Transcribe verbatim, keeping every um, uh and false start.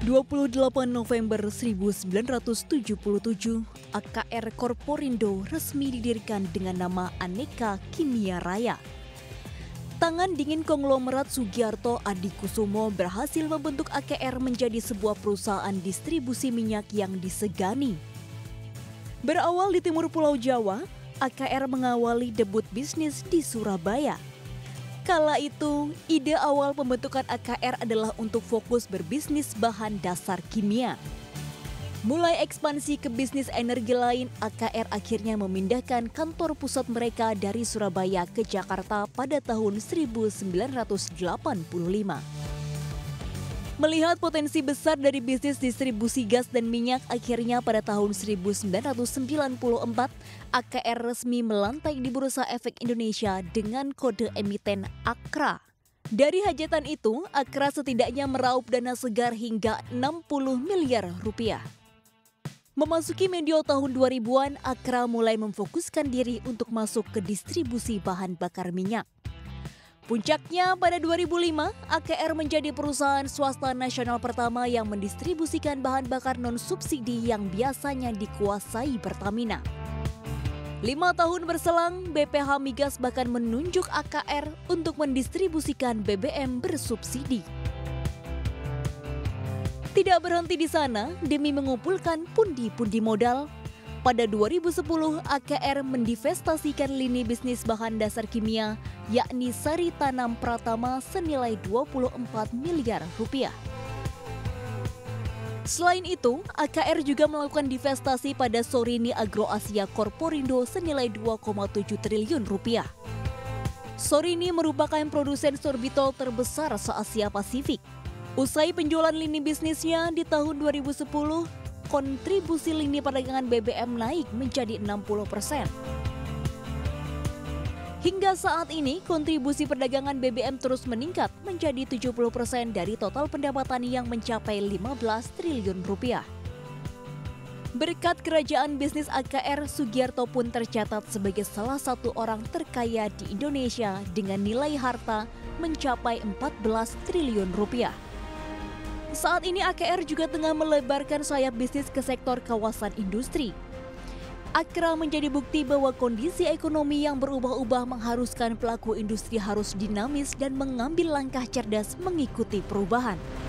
dua puluh delapan November seribu sembilan ratus tujuh puluh tujuh, A K R Corporindo resmi didirikan dengan nama Aneka Kimia Raya. Tangan dingin konglomerat Sugiarto Adikusumo berhasil membentuk A K R menjadi sebuah perusahaan distribusi minyak yang disegani. Berawal di timur Pulau Jawa, A K R mengawali debut bisnis di Surabaya. Kala itu, ide awal pembentukan A K R adalah untuk fokus berbisnis bahan dasar kimia. Mulai ekspansi ke bisnis energi lain, A K R akhirnya memindahkan kantor pusat mereka dari Surabaya ke Jakarta pada tahun seribu sembilan ratus delapan puluh lima. Melihat potensi besar dari bisnis distribusi gas dan minyak, akhirnya pada tahun seribu sembilan ratus sembilan puluh empat, A K R resmi melantai di Bursa Efek Indonesia dengan kode emiten AKRA. Dari hajatan itu, AKRA setidaknya meraup dana segar hingga enam puluh miliar rupiah. Memasuki medio tahun dua ribuan, AKRA mulai memfokuskan diri untuk masuk ke distribusi bahan bakar minyak. Puncaknya pada dua ribu lima, A K R menjadi perusahaan swasta nasional pertama yang mendistribusikan bahan bakar non-subsidi yang biasanya dikuasai Pertamina. Lima tahun berselang, B P H Migas bahkan menunjuk A K R untuk mendistribusikan B B M bersubsidi. Tidak berhenti di sana, demi mengumpulkan pundi-pundi modal, pada dua ribu sepuluh, A K R mendivestasikan lini bisnis bahan dasar kimia, yakni Sari Tanam Pratama senilai dua puluh empat miliar rupiah. Selain itu, A K R juga melakukan divestasi pada Sorini Agro Asia Corporindo senilai dua koma tujuh triliun rupiah. Sorini merupakan produsen sorbitol terbesar se-Asia Pasifik. Usai penjualan lini bisnisnya di tahun dua ribu sepuluh, kontribusi lini perdagangan B B M naik menjadi enam puluh persen. Hingga saat ini, kontribusi perdagangan B B M terus meningkat menjadi tujuh puluh persen dari total pendapatan yang mencapai lima belas triliun rupiah. Berkat kerajaan bisnis A K R, Sugiarto pun tercatat sebagai salah satu orang terkaya di Indonesia dengan nilai harta mencapai empat belas triliun rupiah. Saat ini A K R juga tengah melebarkan sayap bisnis ke sektor kawasan industri. AKRA menjadi bukti bahwa kondisi ekonomi yang berubah-ubah mengharuskan pelaku industri harus dinamis dan mengambil langkah cerdas mengikuti perubahan.